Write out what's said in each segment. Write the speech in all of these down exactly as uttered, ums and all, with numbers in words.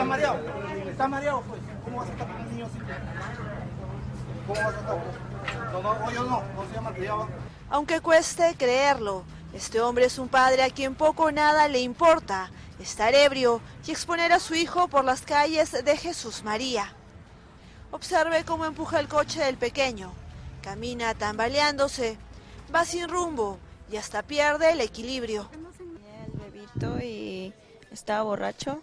mareado, está mareado pues. ¿Cómo vas a estar con un niño así? ¿Cómo vas a estar? No, no, yo no, no se llama mareado. Aunque cueste creerlo, este hombre es un padre a quien poco o nada le importa estar ebrio y exponer a su hijo por las calles de Jesús María. Observe cómo empuja el coche del pequeño, camina tambaleándose, va sin rumbo y hasta pierde el equilibrio. El bebito y estaba borracho,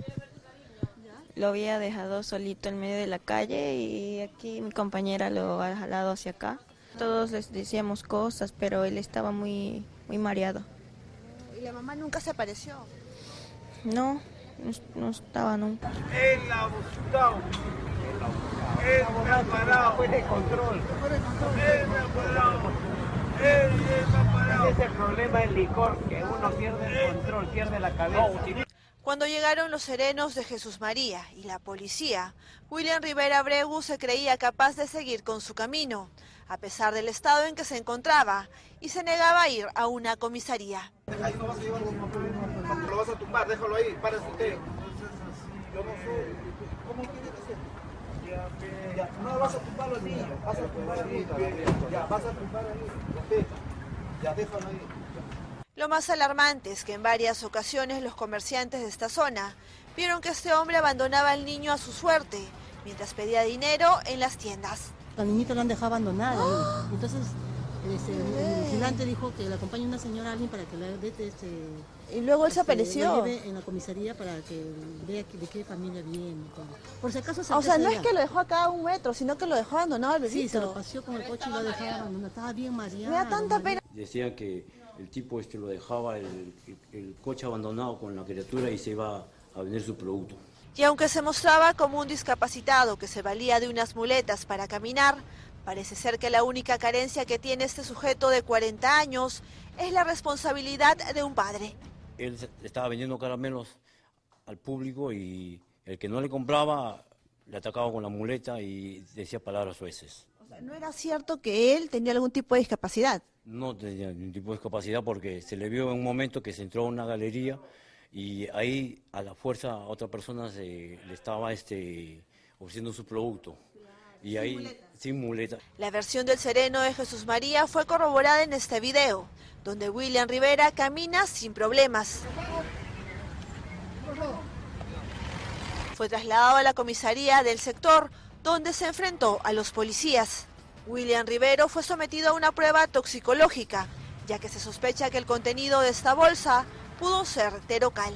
lo había dejado solito en medio de la calle y aquí mi compañera lo ha jalado hacia acá. Todos les decíamos cosas, pero él estaba muy, muy mareado. ¿Y la mamá nunca se apareció? No, no, no estaba nunca. Él ha buscado. Él me ha parado. Fue de control. Él me ha parado. Él, él me ha parado. Ese es el problema del licor, que uno pierde el control, pierde la cabeza. Cuando llegaron los serenos de Jesús María y la policía, William Rivera Abregu se creía capaz de seguir con su camino, a pesar del estado en que se encontraba, y se negaba a ir a una comisaría. Ahí no vas a llevar ningún problema. Lo vas a tumbar, déjalo ahí, párese usted. Yo no sé. ¿Cómo quiere hacer? Ya, no vas a tumbarlo al niño, vas a tumbar al niño. Ya, vas a tumbar al niño. Ya, déjalo ahí. Lo más alarmante es que en varias ocasiones los comerciantes de esta zona vieron que este hombre abandonaba al niño a su suerte, mientras pedía dinero en las tiendas. Al niñito lo han dejado abandonado. ¡Oh! Entonces este, el vigilante dijo que le acompañe una señora a alguien para que le dé este... Y luego él se este, apareció. lo lleve en la comisaría para que vea de qué familia viene. Por si acaso se O sea, no allá. es que lo dejó acá a un metro, sino que lo dejó abandonado al bebito. Sí, se lo paseó con el coche y lo dejó abandonado. Estaba bien mareado. Me da tanta pena. Decían que el tipo este lo dejaba el, el, el coche abandonado con la criatura y se iba a vender su producto. Y aunque se mostraba como un discapacitado que se valía de unas muletas para caminar, parece ser que la única carencia que tiene este sujeto de cuarenta años es la responsabilidad de un padre. Él estaba vendiendo caramelos al público y el que no le compraba le atacaba con la muleta y decía palabras sueces. O sea, ¿no era cierto que él tenía algún tipo de discapacidad? No tenía ningún tipo de discapacidad porque se le vio en un momento que se entró a una galería y ahí a la fuerza a otra persona se le estaba este, ofreciendo su producto. Y ahí, sin muleta. sin muleta. La versión del sereno de Jesús María fue corroborada en este video, donde William Rivera camina sin problemas. Fue trasladado a la comisaría del sector, donde se enfrentó a los policías. William Rivero fue sometido a una prueba toxicológica, ya que se sospecha que el contenido de esta bolsa pudo ser terocal.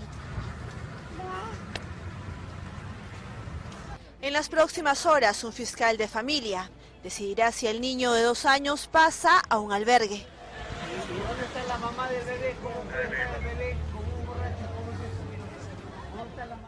En las próximas horas, un fiscal de familia decidirá si el niño de dos años pasa a un albergue. ¿Y dónde está la mamá del bebé? ¿Cómo puede estar el bebé con un borracho? ¿Cómo es eso? ¿Dónde está la mamá?